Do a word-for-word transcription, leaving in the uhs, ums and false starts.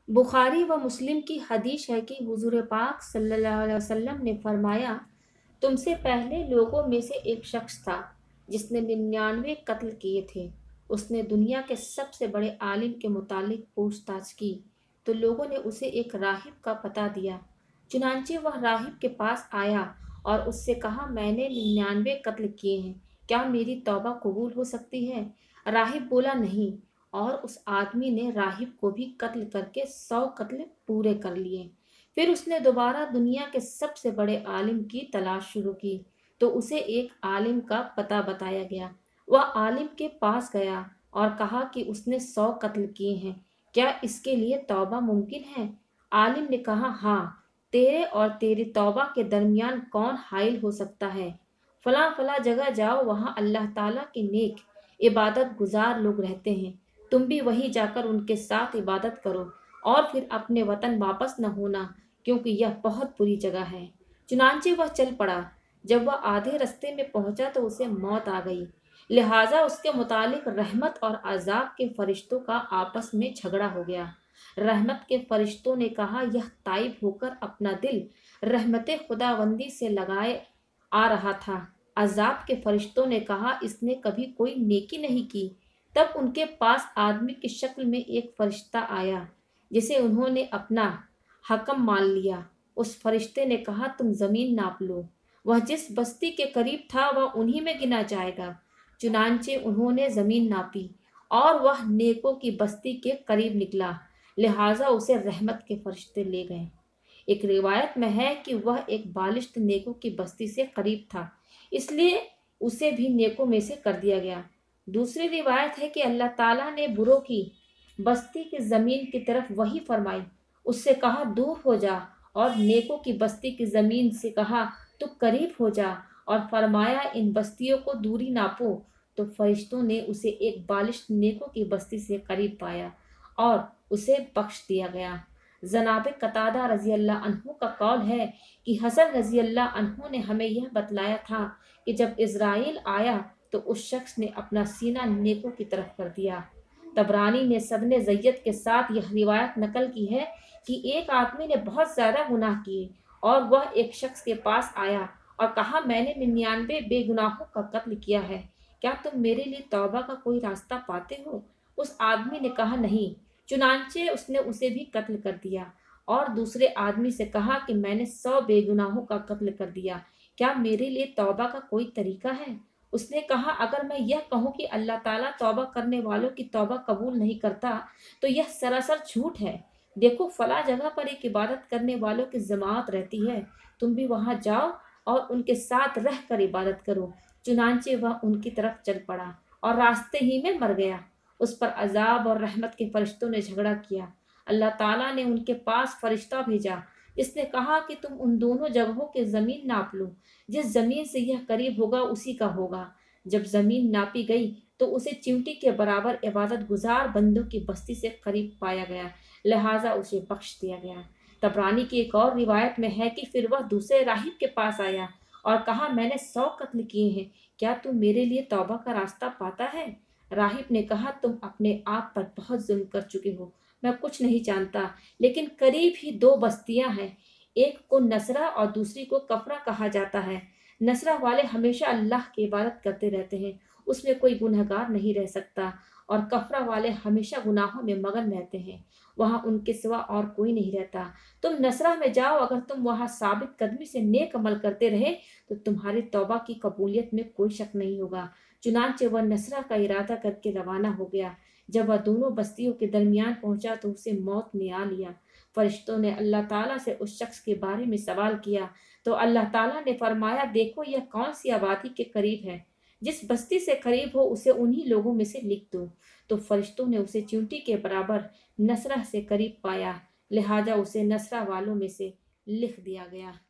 बुखारी व मुस्लिम की हदीस है कि हुजूर पाक सल्लल्लाहु अलैहि वसल्लम ने फरमाया, तुमसे पहले लोगों में से एक शख्स था जिसने निन्यानवे कत्ल किए थे। उसने दुनिया के सबसे बड़े आलिम के मुतालिक पूछताछ की तो लोगों ने उसे एक राहिब का पता दिया। चुनांचे वह राहिब के पास आया और उससे कहा, मैंने निन्यानवे कत्ल किए हैं, क्या मेरी तौबा कबूल हो सकती है? राहिब बोला, नहीं। और उस आदमी ने राहिब को भी कत्ल करके सौ कत्ल पूरे कर लिए। फिर उसने दोबारा दुनिया के सबसे बड़े आलिम की तलाश शुरू की तो उसे एक आलिम का पता बताया गया। वह आलिम के पास गया और कहा कि उसने सौ कत्ल किए हैं, क्या इसके लिए तौबा मुमकिन है? आलिम ने कहा, हाँ। तेरे और तेरी तौबा के दरमियान कौन हाइल हो सकता है? फला फला जगह जाओ, वहाँ अल्लाह ताला के नेक इबादत गुजार लोग रहते हैं, तुम भी वहीं जाकर उनके साथ इबादत करो और फिर अपने वतन वापस न होना, क्योंकि यह बहुत बुरी जगह है। चुनांचे वह चल पड़ा। जब वह आधे रास्ते में पहुंचा तो उसे मौत आ गई। लिहाजा उसके मुतालिक रहमत और अजाब के फरिश्तों का आपस में झगड़ा हो गया। रहमत के फरिश्तों ने कहा, यह ताइब होकर अपना दिल रहमत खुदावंदी से लगाए आ रहा था। अजाब के फरिश्तों ने कहा, इसने कभी कोई नेकी नहीं की। तब उनके पास आदमी की शक्ल में एक फरिश्ता आया जिसे उन्होंने अपना हकम मान लिया। उस फरिश्ते ने कहा, तुम जमीन नाप लो। वह जिस बस्ती के करीब था वह उन्हीं में गिना जाएगा। चुनांचे उन्होंने जमीन नापी और वह नेकों की बस्ती के करीब निकला। लिहाजा उसे रहमत के फरिश्ते ले गए। एक रिवायत में है कि वह एक बालिश्त नेकों की बस्ती से करीब था, इसलिए उसे भी नेकों में से कर दिया गया। दूसरी रिवायत है कि अल्लाह ताला ने बुरों की बस्ती की जमीन की तरफ वही फरमाई, उससे कहा दूर हो जा, और नेकों की बस्ती की जमीन से कहा तू करीब हो जा, और फरमाया इन बस्तियों को दूरी नापो। तो फरिश्तों ने उसे एक बालिश नेकों की बस्ती से करीब पाया और उसे बख्श दिया गया। जनाब कतादा रजी अल्लाह अन्हु का कौल है कि हसन रजी अल्लाह अन्हु ने हमें यह बतलाया था कि जब इज़राइल आया तो उस शख्स ने अपना सीना नेकों की तरफ कर दिया। तबरानी ने सबने जैयत के साथ यह रिवायत नकल की है कि एक आदमी ने बहुत ज़्यादा गुनाह किए और वह एक शख्स के पास आया और कहा, मैंने निन्यानवे बेगुनाहों का कत्ल किया है, क्या तुम मेरे लिए तौबा का कोई रास्ता पाते हो? उस आदमी ने कहा, नहीं। चुनांचे उसने उसे भी कत्ल कर दिया और दूसरे आदमी से कहा कि मैंने सौ बेगुनाहों का कत्ल कर दिया, क्या मेरे लिए तौबा का कोई तरीका है? उसने कहा, अगर मैं यह कहूँ कि अल्लाह ताला तौबा करने वालों की तौबा कबूल नहीं करता तो यह सरासर झूठ है। देखो, फला जगह पर एक इबादत करने वालों की जमात रहती है, तुम भी वहां जाओ और उनके साथ रह कर इबादत करो। चुनांचे वह उनकी तरफ चल पड़ा और रास्ते ही में मर गया। उस पर अजाब और रहमत के फरिश्तों ने झगड़ा किया। अल्लाह ताला ने उनके पास फरिश्ता भेजा, इसने कहा कि तुम उन दोनों जगहों की ज़मीन नाप लो, जिस ज़मीन से यह करीब होगा उसी का होगा। जब ज़मीन नापी गई तो उसे चिमटी के बराबर इबादत गुजार बंदों की बस्ती से करीब पाया गया, लिहाजा उसे बख्श दिया गया। तबरानी की एक और रिवायत में है कि फिर वह दूसरे राहिब के पास आया और कहा, मैंने सौ कत्ल किए हैं, क्या तू मेरे लिए तौबा का रास्ता पाता है? राहिब ने कहा, तुम अपने आप पर बहुत जुल्म कर चुके हो, मैं कुछ नहीं जानता, लेकिन करीब ही दो बस्तियां हैं, एक को नसरा और दूसरी को कफरा कहा जाता है। नसरा वाले हमेशा अल्लाह की इबादत करते रहते हैं, उसमें कोई गुनहगार नहीं रह सकता, और कफरा वाले हमेशा गुनाहों में मगन रहते हैं, वहाँ उनके सिवा और कोई नहीं रहता। तुम नसरा में जाओ, अगर तुम वहाँ साबित कदमी से नेक अमल करते रहे तो तुम्हारी तौबा की कबूलियत में कोई शक नहीं होगा। चुनांचे वह नसरा का इरादा करके रवाना हो गया। जब वह दोनों बस्तियों के दरमियान पहुंचा तो उसे मौत ने आ लिया। फरिश्तों ने अल्लाह ताला से उस शख्स के बारे में सवाल किया तो अल्लाह ताला ने फरमाया, देखो यह कौन सी आबादी के करीब है, जिस बस्ती से करीब हो उसे उन्हीं लोगों में से लिख दो। तो फरिश्तों ने उसे चींटी के बराबर नसरा से करीब पाया, लिहाजा उसे नसरा वालों में से लिख दिया गया।